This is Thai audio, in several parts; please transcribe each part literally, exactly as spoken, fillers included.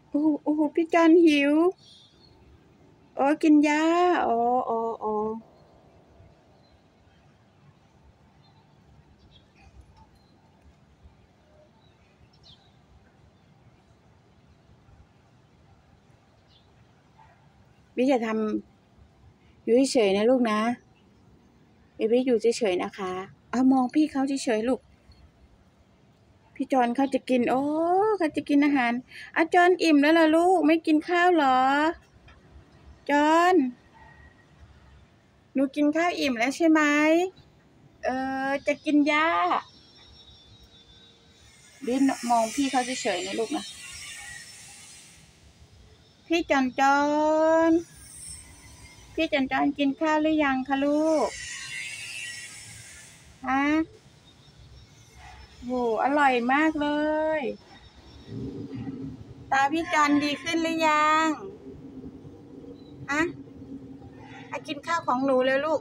โอ้โหโอ้โหพี่จันหิวโอ้กินยาอ๋ออ๋ออ๋อพี่จะทำอยู่เฉยๆนะลูกนะเบบี้อยู่เฉยๆนะคะเอามองพี่เขาเฉยๆลูกพี่จอนเขาจะกินโอ้เขาจะกินอาหารอ่ะจอนอิ่มแล้วล่ะลูกไม่กินข้าวเหรอจอนหนูกินข้าวอิ่มแล้วใช่ไหมเออจะกินหญ้าบิ๊มองพี่เขาเฉยๆนะลูกนะพี่จอนจอนพี่จอนจอนกินข้าวหรือยังคะลูกฮะโหอร่อยมากเลยตาพี่จอนดีขึ้นหรือยังฮะอะกินข้าวของหนูเลยลูก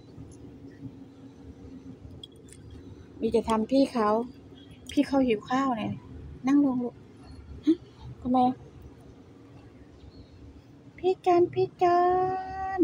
มีจะทำพี่เขาพี่เขาหิวข้าวเนี่ยนั่งลงลูกฮะทำไมพี่จอนพี่จอน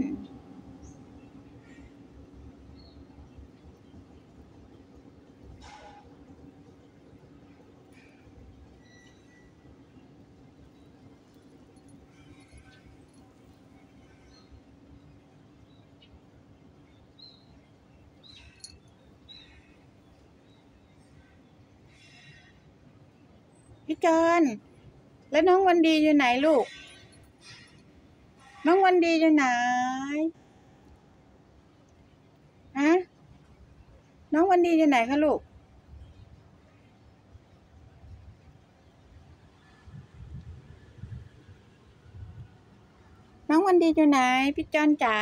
พี่จอนแล้วน้องวันดีอยู่ไหนลูกน้องวันดีอยู่ไหนฮะน้องวันดีอยู่ไหนคะลูกน้องวันดีอยู่ไหนพี่จอนจ๋า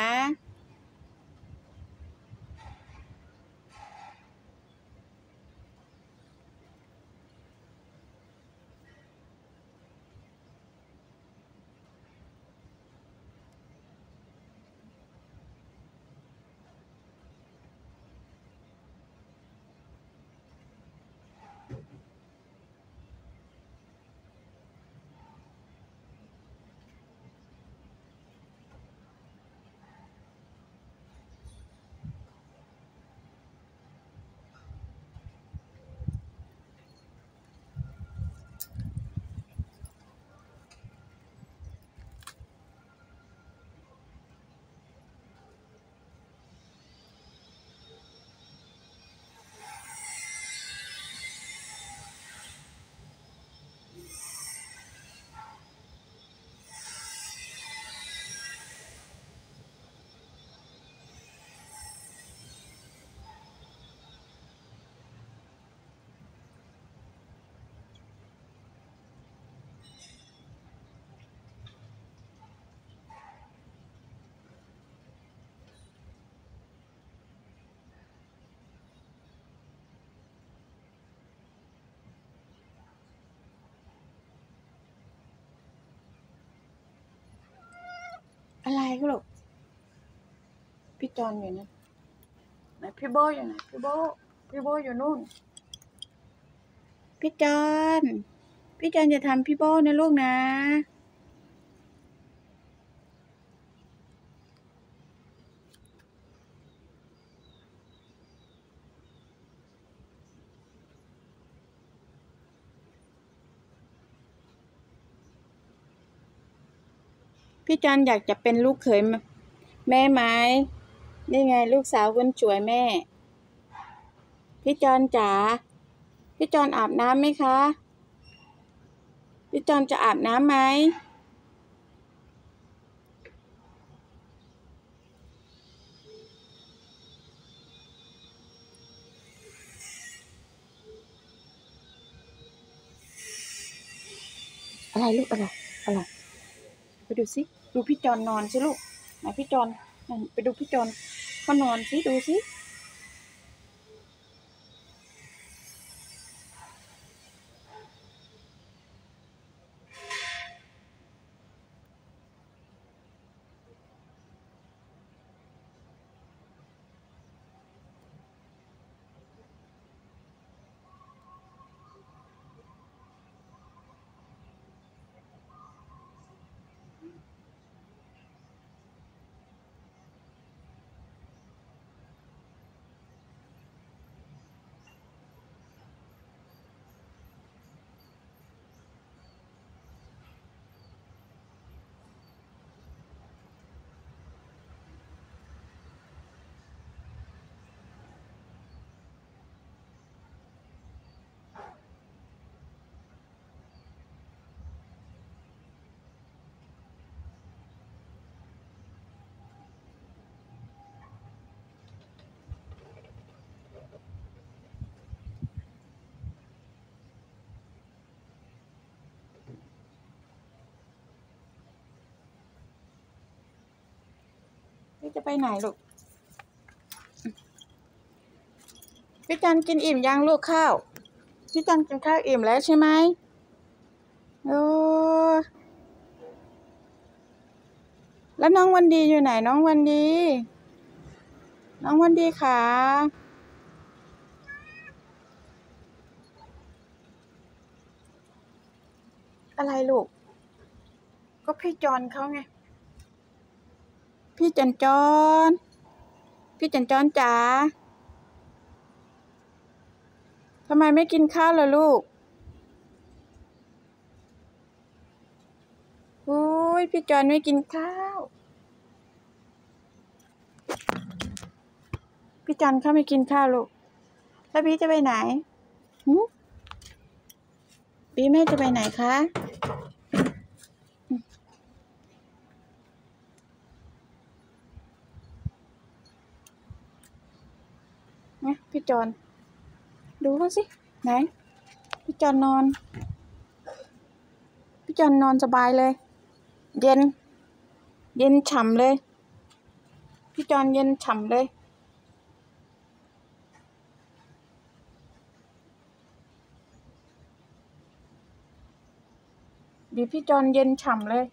อะไรคะลูกพี่จอนอยู่นะไหนพี่โบอยู่ไหนพี่โบพี่โบอยู่นู่นพี่จอนพี่จอนจะทำพี่โบนะลูกนะพี่จอนอยากจะเป็นลูกเขยแม่ไหมนี่ไงลูกสาวคนสวยแม่พี่จอนจ๋าพี่จอนอาบน้ำไหมคะพี่จอนจะอาบน้ำไหมอะไรลูกอะไรอะไรไปดูสิดูพี่จอนนอนสิลูกไหนพี่จอนนั่นไปดูพี่จอนเขานอนสิดูสิพี่จะไปไหนลูกพี่จันกินอิ่มยังลูกข้าวพี่จันกินข้าวอิ่มแล้วใช่ไหมโอ้แล้วน้องวันดีอยู่ไหนน้องวันดีน้องวันดีขาอะไรลูกก็พี่จอนเขาไงพี่จันจอนพี่จันจอนจ๋าทำไมไม่กินข้าวล่ะลูกโอ้ยพี่จอนไม่กินข้าวพี่จันเขาไม่กินข้าวลูกแล้วพี่จะไปไหนหืมพี่แม่จะไปไหนคะเนี่ยพี่จอนดูเขาสิไหนพี่จอนนอนพี่จอนนอนสบายเลยเย็นเย็นฉ่ำเลยพี่จอนเย็นฉ่ำเลยบีพี่จอนเย็นฉ่ำเลย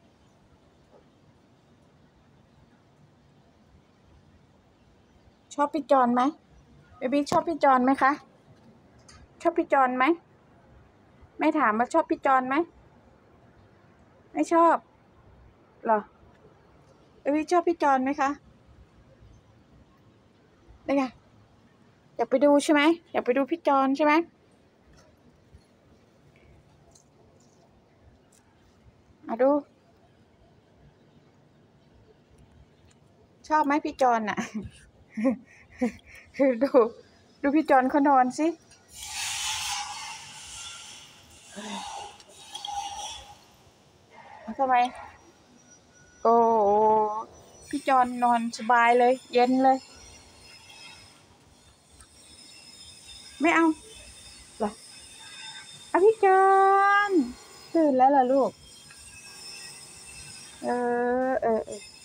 ชอบพี่จอนไหมเบบี้ชอบพี่จอนไหมคะชอบพี่จอนไหมไม่ถามว่าชอบพี่จอนไหมไม่ชอบเหรอเบบี้ชอบพี่จอนไหมคะนี่ไงอยากไปดูใช่ไหมอยากไปดูพี่จอนใช่ไหมมาดูชอบไหมพี่จอนน่ะ ดูดูพี่จอนเขานอนสิทำไมโอ้พี่จอนนอนสบายเลยเย็นเลยไม่เอาเหรออ่ะพี่จอนตื่นแล้วเหรอลูกเออเออเออ